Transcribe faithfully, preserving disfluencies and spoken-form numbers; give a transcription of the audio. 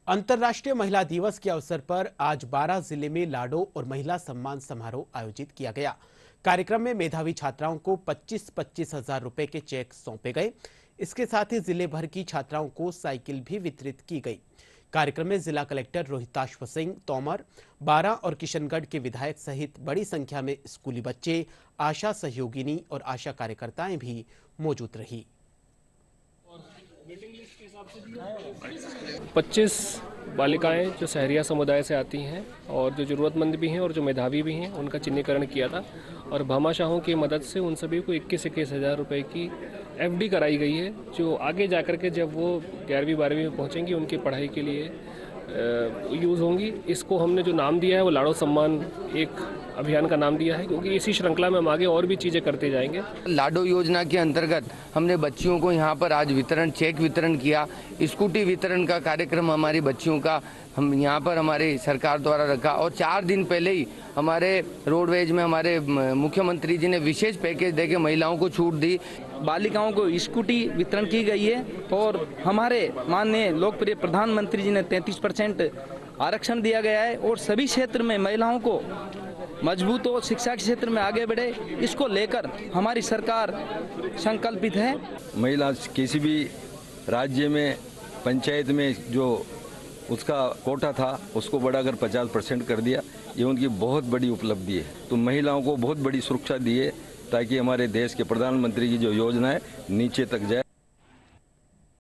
अंतर्राष्ट्रीय महिला दिवस के अवसर पर आज बारह जिले में लाडो और महिला सम्मान समारोह आयोजित किया गया। कार्यक्रम में मेधावी छात्राओं को पच्चीस पच्चीस हजार रुपए के चेक सौंपे गए। इसके साथ ही जिले भर की छात्राओं को साइकिल भी वितरित की गई। कार्यक्रम में जिला कलेक्टर रोहिताश्व सिंह तोमर, बारां और किशनगढ़ के विधायक सहित बड़ी संख्या में स्कूली बच्चे, आशा सहयोगिनी और आशा कार्यकर्ताएं भी मौजूद रही। पच्चीस बालिकाएं जो शहरिया समुदाय से आती हैं और जो ज़रूरतमंद भी हैं और जो मेधावी भी हैं, उनका चिन्हीकरण किया था और भामाशाहों की मदद से उन सभी को इक्कीस इक्कीस हज़ार रुपये की एफडी कराई गई है, जो आगे जाकर के जब वो ग्यारहवीं बारहवीं में पहुंचेंगी उनकी पढ़ाई के लिए यूज़ होंगी। इसको हमने जो नाम दिया है वो लाडो सम्मान एक अभियान का नाम दिया है, क्योंकि इसी श्रृंखला में हम आगे और भी चीज़ें करते जाएंगे। लाडो योजना के अंतर्गत हमने बच्चियों को यहाँ पर आज वितरण चेक वितरण किया। स्कूटी वितरण का कार्यक्रम हमारी बच्चियों का हम यहाँ पर हमारी सरकार द्वारा रखा और चार दिन पहले ही हमारे रोडवेज में हमारे मुख्यमंत्री जी ने विशेष पैकेज देके महिलाओं को छूट दी। बालिकाओं को स्कूटी वितरण की गई है और हमारे माननीय लोकप्रिय प्रधानमंत्री जी ने तैंतीस परसेंट आरक्षण दिया गया है और सभी क्षेत्र में महिलाओं को मजबूत हो, शिक्षा के क्षेत्र में आगे बढ़े, इसको लेकर हमारी सरकार संकल्पित है। महिला किसी भी राज्य में पंचायत में जो उसका कोटा था उसको बढ़ाकर पचास परसेंट कर दिया। ये उनकी बहुत बड़ी उपलब्धि है। तो महिलाओं को बहुत बड़ी सुरक्षा दी है ताकि हमारे देश के प्रधानमंत्री की जो योजना है नीचे तक जाए।